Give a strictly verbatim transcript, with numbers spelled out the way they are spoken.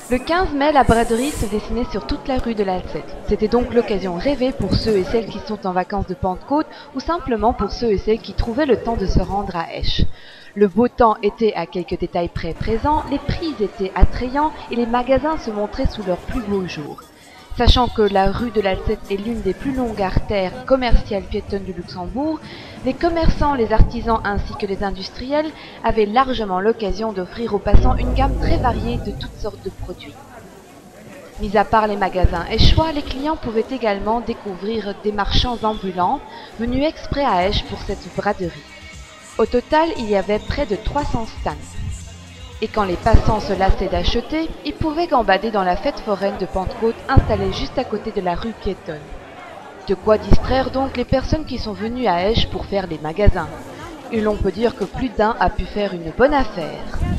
Le quinze mai, la braderie se dessinait sur toute la rue de l'Alcette. C'était donc l'occasion rêvée pour ceux et celles qui sont en vacances de Pentecôte ou simplement pour ceux et celles qui trouvaient le temps de se rendre à Esch. Le beau temps était à quelques détails près présent, les prix étaient attrayants et les magasins se montraient sous leur plus beau jour. Sachant que la rue de l'Alcette est l'une des plus longues artères commerciales piétonnes du Luxembourg, les commerçants, les artisans ainsi que les industriels avaient largement l'occasion d'offrir aux passants une gamme très variée de toutes sortes de produits. Mis à part les magasins échois, les clients pouvaient également découvrir des marchands ambulants venus exprès à Esch pour cette braderie. Au total, il y avait près de trois cents stands. Et quand les passants se lassaient d'acheter, ils pouvaient gambader dans la fête foraine de Pentecôte installée juste à côté de la rue piétonne. De quoi distraire donc les personnes qui sont venues à Esch pour faire les magasins. Et l'on peut dire que plus d'un a pu faire une bonne affaire.